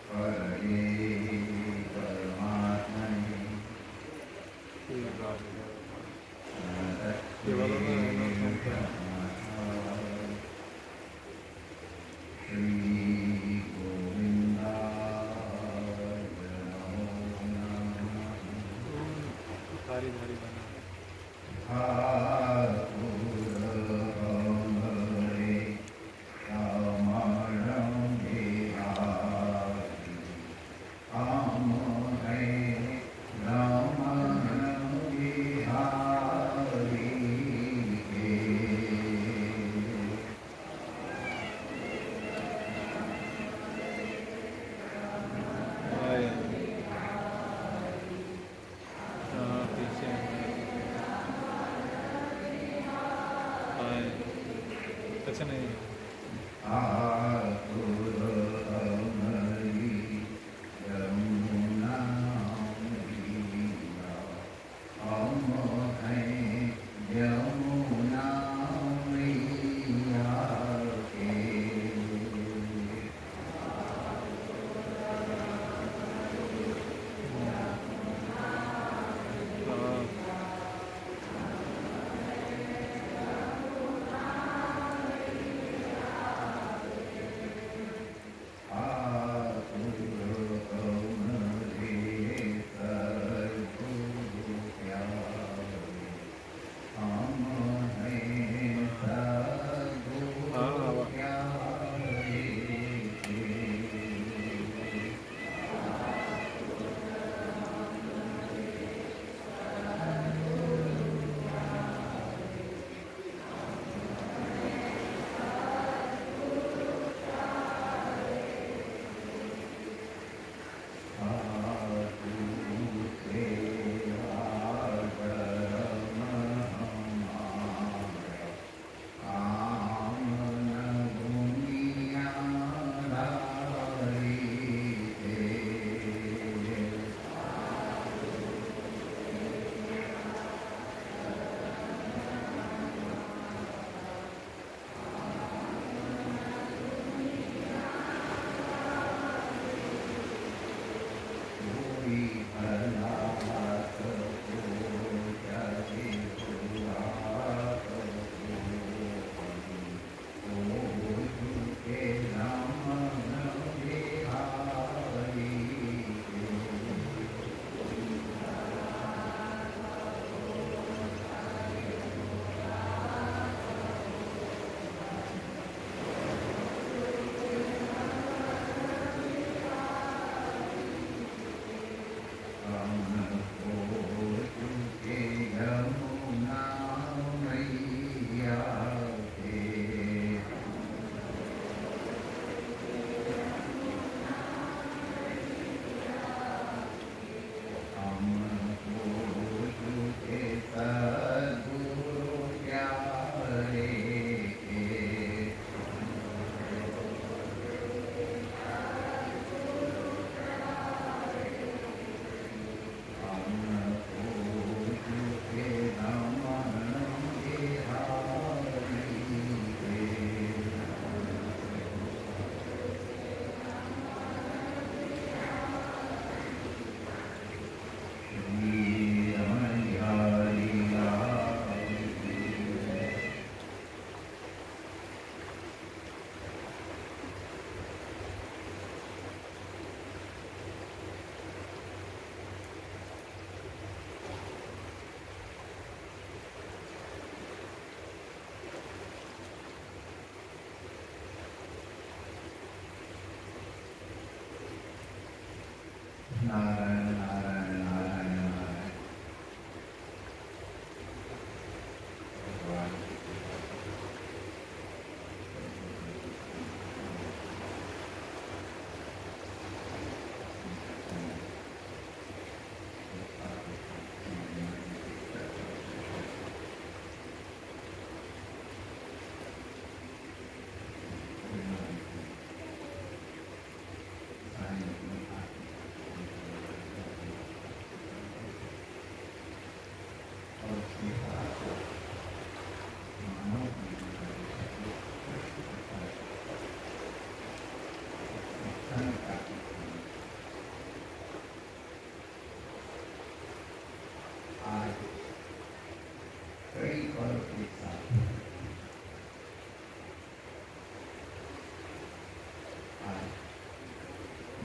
हरे परमात्मने नमस्ते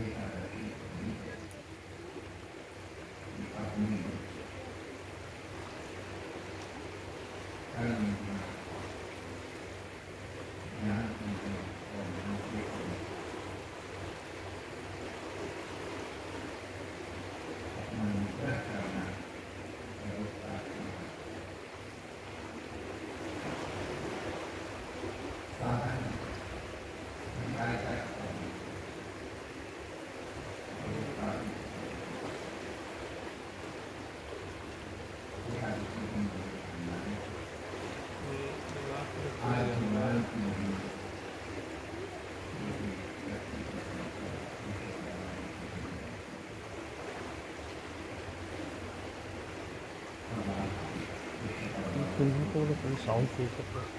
तुम्हें तो कोई साउंड फील करते हैं।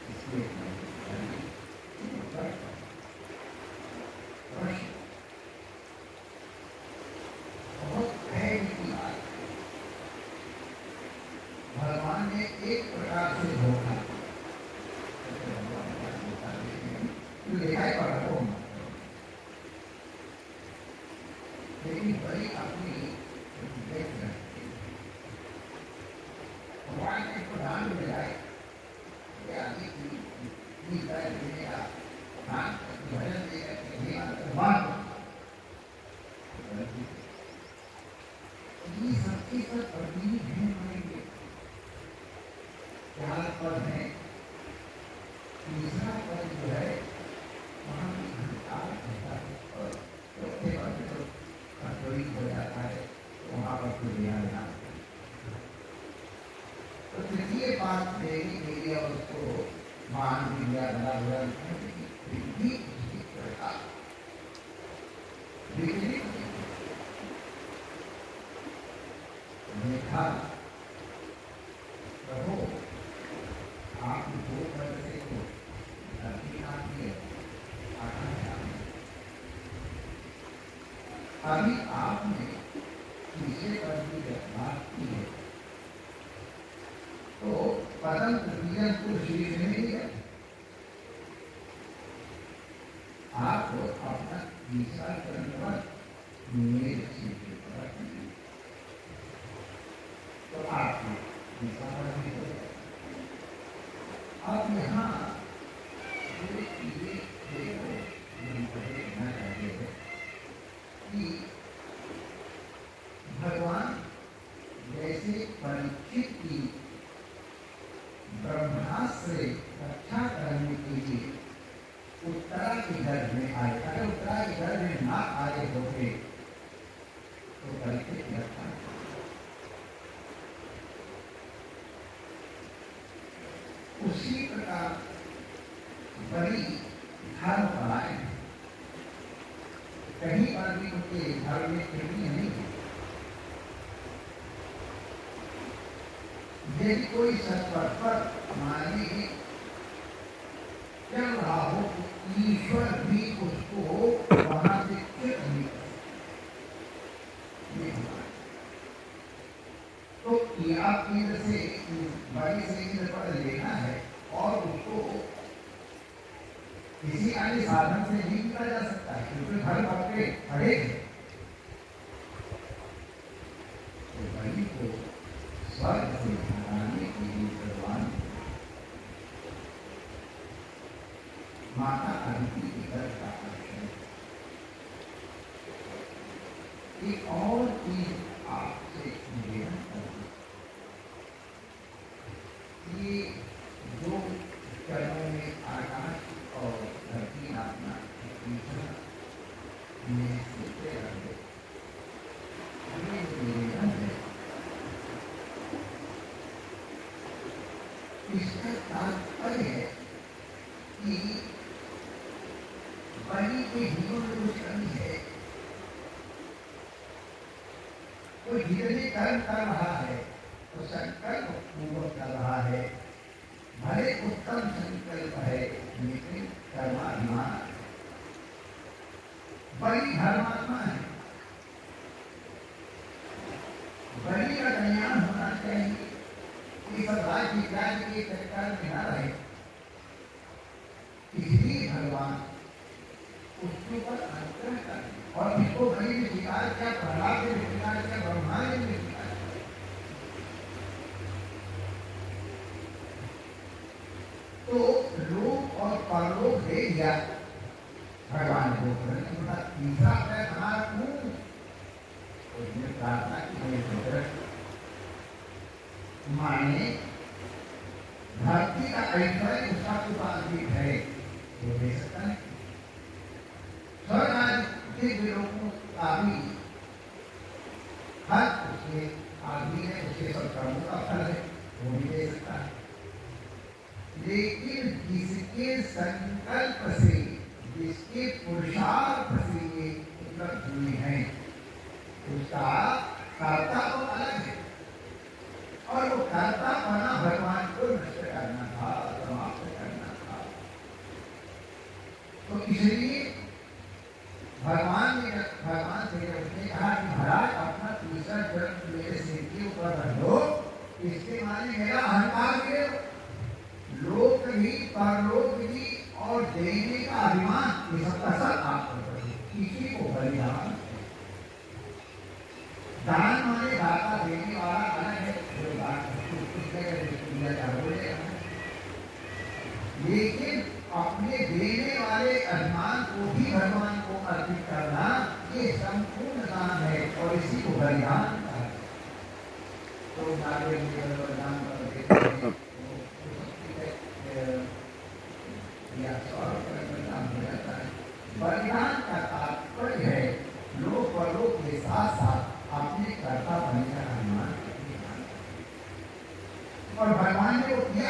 इसलिए बहुत गहरी की बात। भगवान ने एक प्रकार से धोखा दिखाई पड़ रहा हो, लेकिन बड़ी अपनी भगवान के प्रधान में जाए भजन देगा सबके सब प्रतीक हैं बनेंगे। चार पद है, तीसरा पद जो है वहाँ और चौथे पद तो कठोरी हो जाता है, तो वहाँ पर कुछ ध्यान देना। तो तृतीय पाठ देने के लिए उसको मान भी दिया बड़ा बुरा देखा प्रभु आप दो पद से तो धरती आती है, अभी आपने तीसरे पद की बात की है, तो पदम तृतीय को शीर्ष में ही है। आप अपना तीसरा चरण पर मेरे शीर्ष पर रखेंगे, तो आप अब यहाँ जो चीजें देखो देखना चाहिए है कि भगवान जैसे परीक्षित की ब्रह्मास्त्र से रक्षा करने के लिए उत्तरा के गर्भ में आए। अगर उत्तरा के गर्भ में ना आए होते तो परीक्षित रक्षा उसी प्रकार बड़ी धर्म बनाए, कहीं पर भी उनके धर्म में खिड़की नहीं है। यदि कोई सत्पथ पर माने चल रहा हो तो ईश्वर भी उसको वहां से च्युत नहीं कर, तो या केंद्र से बड़ी से केंद्र पर लेना है और उसको किसी अन्य साधन से नहीं किया जा सकता है, क्योंकि घर आपके खड़े हैं। तो बड़ी को स्वर्ग से हटाने के लिए भगवान माता अदिति के घर का आश्रय। एक और चीज आपसे निवेदन करूँ, ये जो चरणों में आकाश और धरती आत्मा में सोते रहते, ये निवेदन है, इसका तात्पर्य है कि बलि के जीवन में कुछ कमी है। कोई जितने कर्म कर रहा है तो संकल्प पूर्वक कर रहा है, भले उत्तम संकल्प है लेकिन कर्माभिमान। बलि धर्मात्मा है, बलि का ज्ञान होना चाहिए कि सब राज्य राज्य के सरकार में न रहे, इसलिए भगवान उसके ऊपर अनुग्रह कर और इसको बलि ने स्वीकार किया, प्रहलाद ने स्वीकार किया, ब्रह्मा ने स्वीकार किया। तो लोक और परलोक दे दिया भगवान को, तीसरा मैं हमारा हूँ, उसने प्रार्थना की माने धरती का ऐश्वर्य उसका उपाधिक है, वो दे सकता है। स्वर्ग के लोगों का भी हर उसके आदमी है, उसके सब कर्मों का फल है, वो भी दे सकता है। लेकिन जिसके संकल्प से, जिसके पुरुषार्थ से ये उपलब्ध हुए हैं, उसका कर्ता तो अलग है, और वो कर्ता बना भगवान को नष्ट करना था, समाप्त करना परलोकी और देने का अभिमान, ये सबका सब आप कर रहे हैं। किसी को बलिदान, दान माने दाता, देने वाला अलग है, जो दान दिया जा बोलेगा, लेकिन अपने देने वाले अभिमान को भी भगवान को अर्पित करना, ये संपूर्ण दान है और इसी को बलिदान कहा है। तो बलिदान बलिदान का तात्पर्य है लोक परलोक के साथ साथ अपने कर्ता बनने का अभिमान, और भगवान ने वो किया।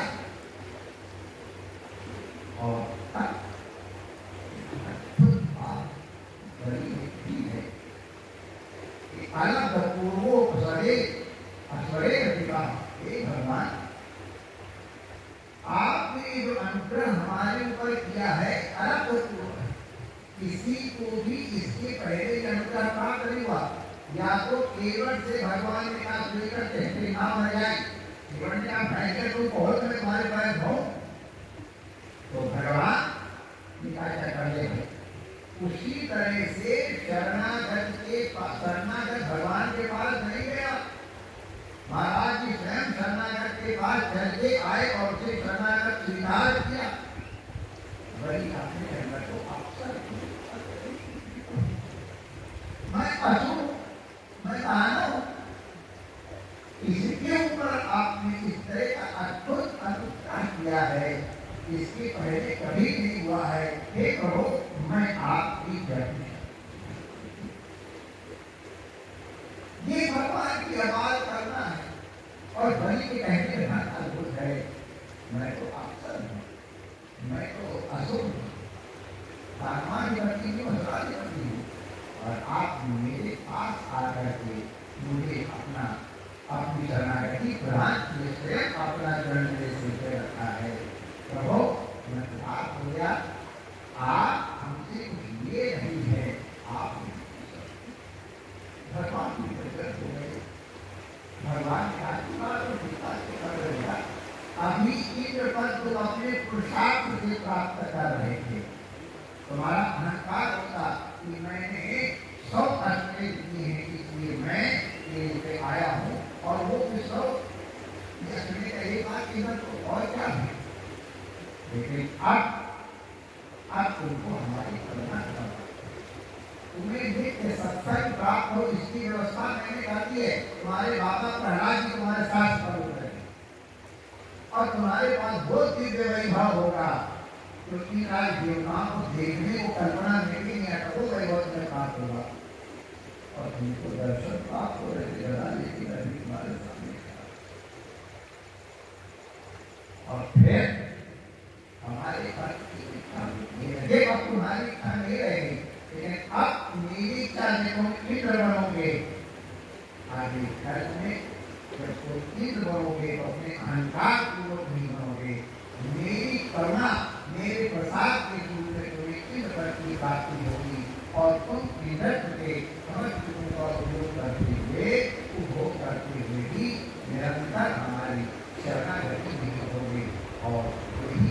और अलग पूर्वो भगवान, आपने जो अनुग्रह हमारे ऊपर किया है अलग पूर्व, किसी को भी इसके पहले अनुग्रह प्राप्त नहीं हुआ। या तो केवल से भगवान ने कहा करते हैं ना मर जाए, केवल ने आप भयंकर को बहुत में तुम्हारे पास हो, तो भगवान क्या कर लेंगे। उसी तरह से शरणागत भगवान के पास नहीं गया, महाराज जी स्वयं शरणागत के पास चल के आए और उसे शरणागत स्वीकार किया। बड़ी अपने अंदर को अवसर, मैं असुर, मैं दानव, इसके ऊपर आपने इस तरह का अद्भुत अनुग्रह किया है, इसके पहले कभी नहीं हुआ है। हे प्रभु, मैं आपकी जय। ये भगवान की आवाज करना है और बलि के कहने में अद्भुत है। मैं तो अवसर हूँ, मैं तो असुर हूँ, सामान्य व्यक्ति हूँ, व्यक्ति हूँ, और आप मेरे पास आकर के मुझे अपनी शरणागति प्रदान किए, स्वयं अपना चरण मेरे सिर पे रखा है। प्रभु, मैं बात हो गया, आप हमसे कुछ ये नहीं है, आप भगवान की प्रकट हो गए। भगवान का आशीर्वाद और पिता से कर रहा, अभी इंद्र पद को अपने पुरुषार्थ से प्राप्त कर रहे थे। तुम्हारा अहंकार होता कि मैंने 100 अश्वें दिए हैं, इसलिए मैं ये पे आया हूँ, और वो भी 100 अश्वें का एक बात कीमत तो और क्या है। लेकिन अब तुमको हमारी करुणा करना, तुम्हें नित्य सत्संग प्राप्त हो, इसकी व्यवस्था मैंने कर दी है। तुम्हारे बाबा प्रहलाद जी तुम्हारे साथ पर उतरे, और तुम्हारे पास बहुत दिव्य वैभव होगा, क्योंकि आज देवताओं को देखने को कल्पना में भी नहीं आता, वो वैभव में प्राप्त होगा, और तुमको दर्शन प्राप्त हो रहे जरा, लेकिन अभी तुम्हारे सामने। और फिर हमारे पास अब तुम्हारी इच्छा नहीं रहेगी, लेकिन अब मेरी इच्छा देखो, इंद्र बनोगे। आगे कल में जब तुम इंद्र बनोगे तो अपने अहंकार पूर्वक नहीं बनोगे, मेरी करुणा, मेरे प्रसाद के रूप में तुम्हें इंद्र पद की प्राप्ति होगी, और तुम इंद्र के समस्त गुणों का उपयोग करते हुए, उपभोग करते हुए भी निरंतर हमारी शरणागति नहीं होगी। और वही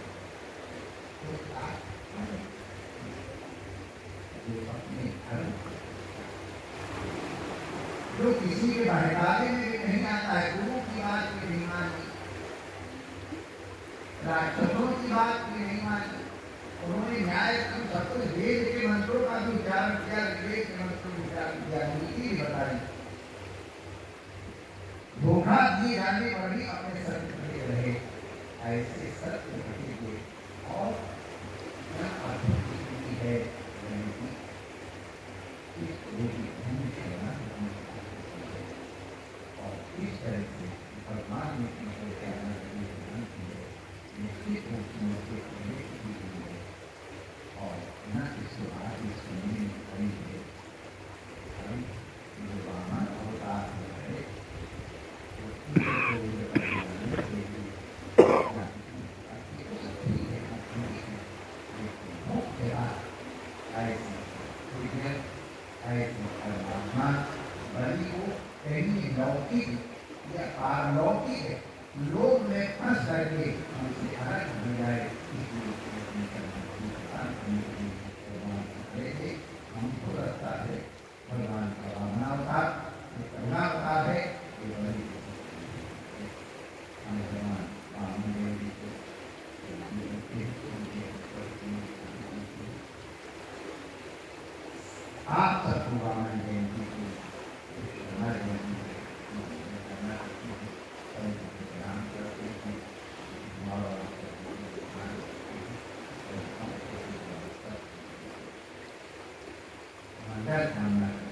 जो किसी के बहकावे में भी नहीं आता है, गुरु की बात भी नहीं मानी, राक्षसों की बात भी नहीं मानी, उन्होंने न्याय सब कुछ वेद के मंत्रों का भी उच्चारण किया, ऋग्वेद के मंत्रों का उच्चारण किया, नीति भी बताई, धोखा दिए जाने पर भी अपने सत्य में रहे। ऐसे सत्य घटेंगे और है और इस तरह से भगवान ने और न इसके बाद इस में खड़ी है वामन अवतार है, बलि को कहीं लौकिक या पारलौकिक लोग में फंस करके हमसे अलग हो जाए, आप सबको वामन जयंती की हमारे जयंती करना प्रणाम करते हैं मंगल कामना